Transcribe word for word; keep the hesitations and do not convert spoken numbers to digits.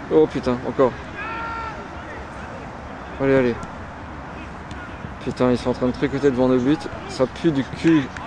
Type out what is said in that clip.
Oh putain, encore. Allez, allez. Putain, ils sont en train de tricoter devant nos buts. Ça pue du cul.